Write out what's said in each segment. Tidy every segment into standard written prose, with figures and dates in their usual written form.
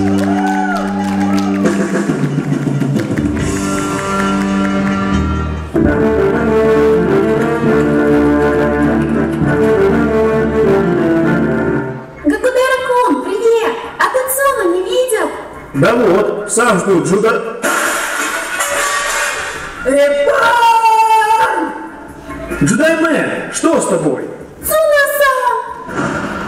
Да вот, сам жду Джуда. Джудайме, что с тобой? Цуна-сан!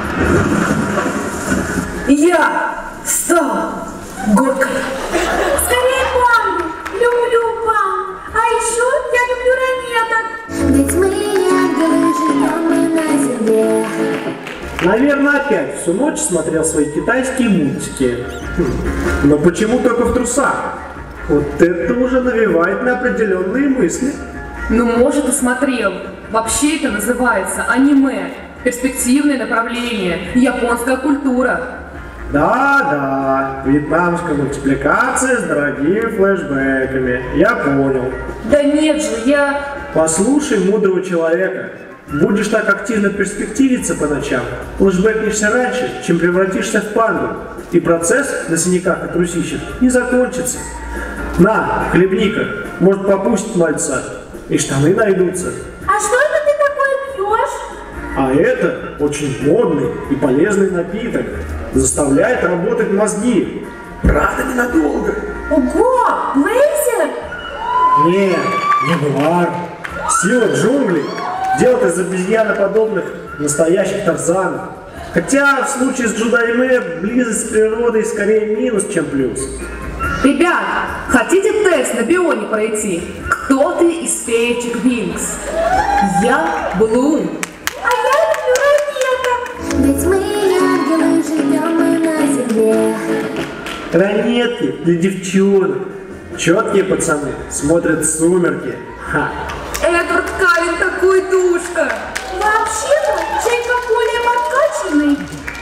Я стал горкой. Скорее панду! Люблю пан! А еще я люблю ранеток! Ведь мы ангелы, живем мы на земле. Наверное, опять всю ночь смотрел свои китайские мультики. Но почему только в трусах? Вот это уже навевает на определенные мысли. Ну, может, и смотрел. Вообще это называется аниме. Перспективное направление. Японская культура. Да, вьетнамская мультипликация с дорогими флешбэками. Я понял. Да нет же, я... Послушай мудрого человека. Будешь так активно перспективиться по ночам, флешбэкнешься раньше, чем превратишься в панду. И процесс на синяках и трусищах не закончится. На, хлебника, может попустит мальца, и штаны найдутся. А что это ты такое пьешь? А это очень модный и полезный напиток. Заставляет работать мозги. Правда, ненадолго. Ого, лазер! Нет, не Ягуар. Сила джунглей. Делать из обезьяноподобных настоящих тарзанов. Хотя в случае с Джудайме близость с природой скорее минус, чем плюс. Ребят, хотите тест на бионе пройти? Кто ты из феечек Винкс? Я Блум. А я люблю ранеток. Ведь мы ангелы, живем мы на земле. Ранетки для девчонок. Четкие пацаны смотрят «Сумерки». Ха. Эдвард Каллен такой душка. Вообще-то, Джейкоб более подкачанный.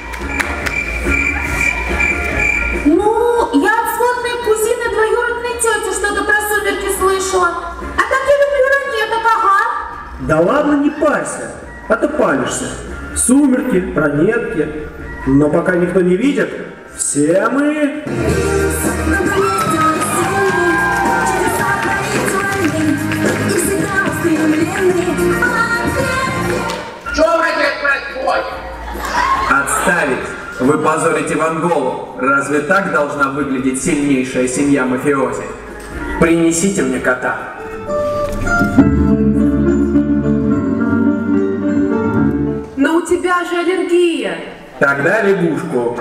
Ну, я от сводной кузины двоюродной тети что-то про «Сумерки» слышала. А так я люблю ранеток, ага. Да ладно, не парься, а то палишься. «Сумерки», ранетки. Но пока никто не видит, все мы... Отставить! Вы позорите Ванголу. Разве так должна выглядеть сильнейшая семья мафиози? Принесите мне кота. Но у тебя же аллергия. Тогда лягушку.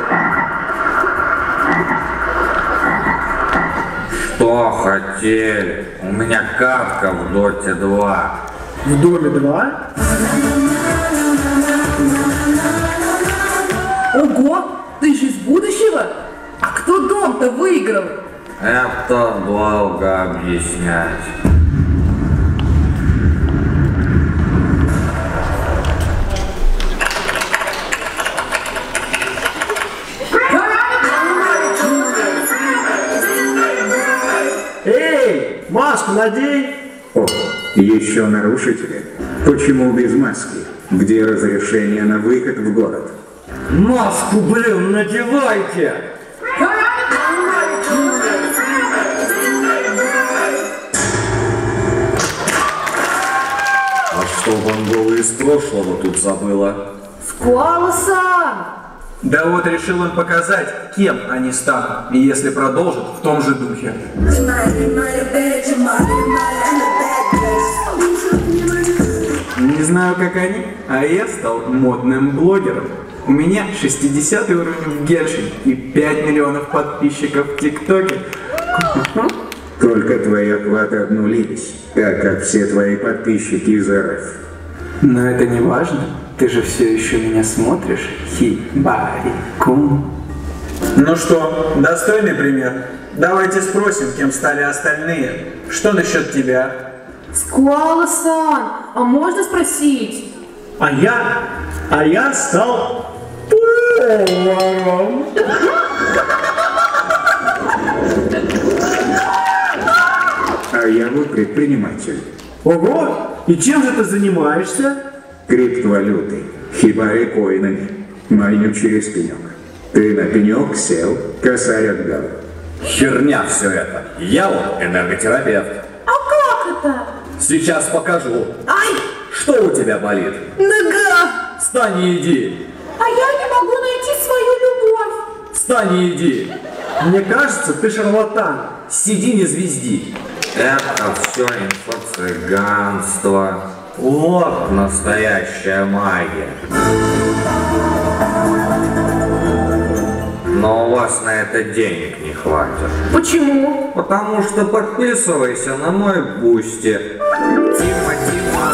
Что хотели? У меня картка в Доте 2. В Доме 2? Ого, ты же из будущего? А кто дом-то выиграл? Это долго объяснять. Эй, маску надень! О, еще нарушители? Почему без маски? Где разрешение на выход в город? Маску, блин, надевайте! А что Вангола из прошлого тут забыла? Скуало-сан! Да вот решил он показать, кем они станут, если продолжат в том же духе. Не знаю, как они, а я стал модным блогером. У меня 60-й уровень в Геншин и 5 миллионов подписчиков в ТикТоке. Только твои охваты обнулились, так как все твои подписчики из РФ. Но это не важно. Ты же все еще меня смотришь, Хибари-кун. Ну что, достойный пример? Давайте спросим, кем стали остальные. Что насчет тебя? Скуало-сан, а можно спросить? А я стал поваром. А я вот предприниматель. Ого, и чем же ты занимаешься? Криптовалютой, хибари коинами, майню через пенек. Ты на пенек сел, косарь отдал. Херня все это. Я вот энерготерапевт. А как это? Сейчас покажу. Ай! Что у тебя болит? Нога! Встань и иди. А я не могу найти свою любовь. Встань и иди. Мне кажется, ты шарлатан. Сиди, не звезди. Это все инфо-цыганство. Вот настоящая магия. Но у вас на это денег не хватит. Почему? Потому что подписывайся на мой бусти. Тима, Тима.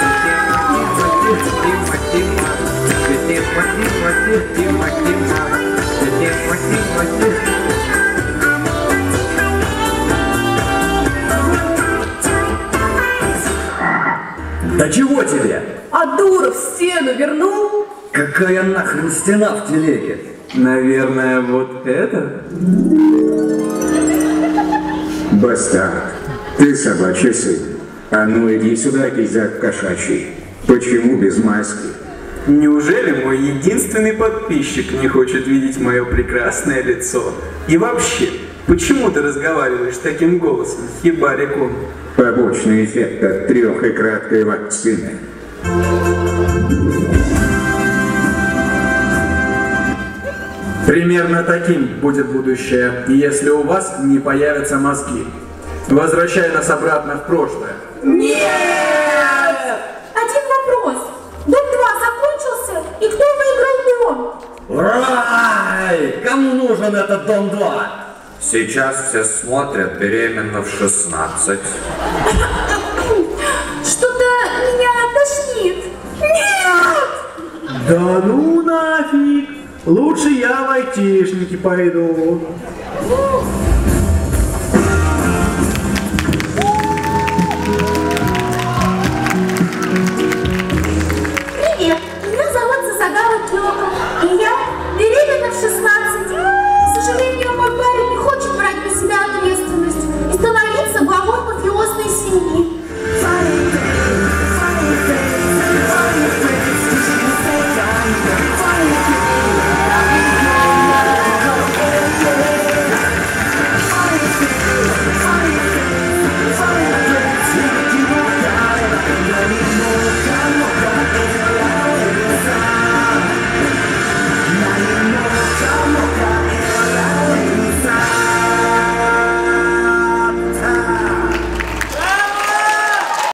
Да чего тебе? А Дуров стену вернул? Какая нахрен стена в телеге? Наверное, вот это? Бастард, ты собачий сын. А ну иди сюда, кизяк кошачий. Почему без маски? Неужели мой единственный подписчик не хочет видеть мое прекрасное лицо? И вообще, почему ты разговариваешь таким голосом, хибариком? Побочный эффект от 3 и краткой вакцины. Примерно таким будет будущее, если у вас не появятся мозги. Возвращай нас обратно в прошлое. Нет! Один вопрос. Дом 2 закончился, и кто выиграл дом? Рай! Кому нужен этот дом 2? Сейчас все смотрят беременна в 16. Что-то меня тошнит. Нет! Да ну нафиг. Лучше я в айтишники пойду.